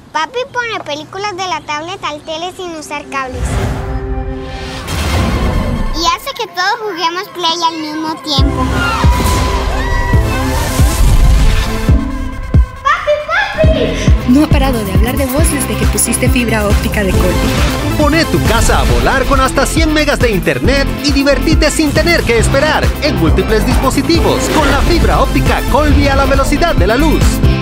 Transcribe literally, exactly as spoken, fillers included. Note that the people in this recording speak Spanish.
Papi pone películas de la tablet al tele sin usar cables. Y hace que todos juguemos Play al mismo tiempo. No ha parado de hablar de vos desde que pusiste fibra óptica de Colby. Pone tu casa a volar con hasta cien megas de internet y divertite sin tener que esperar en múltiples dispositivos con la fibra óptica Colby a la velocidad de la luz.